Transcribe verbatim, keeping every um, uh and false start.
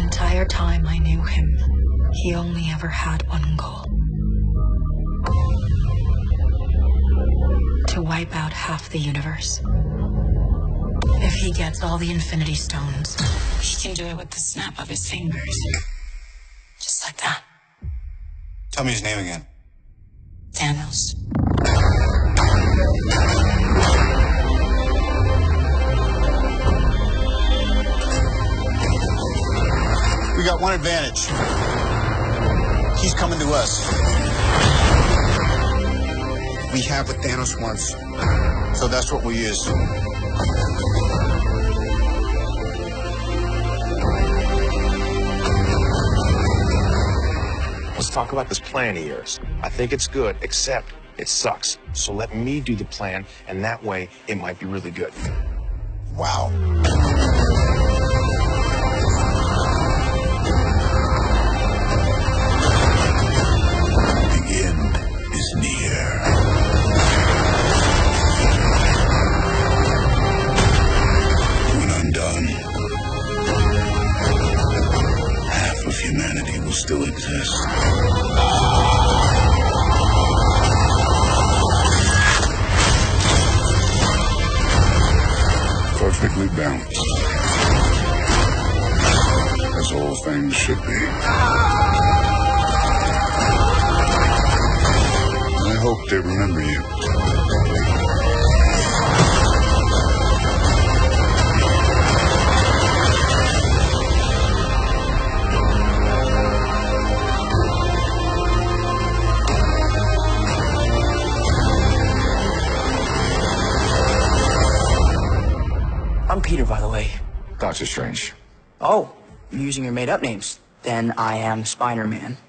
entire time I knew him, he only ever had one goal. To wipe out half the universe. If he gets all the Infinity Stones, he can do it with the snap of his fingers. Just like that. Tell me his name again. Thanos. We got one advantage. He's coming to us. We have what Thanos wants, so that's what we use. Let's talk about this plan of yours. I think it's good, except it sucks. So let me do the plan, and that way it might be really good. Wow. The end is near. When I'm done, half of humanity will still exist. Perfectly balanced, as all things should be. I hope they remember you. I'm Peter, by the way. Doctor Strange. Oh, you're using your made-up names. Then I am Spider-Man.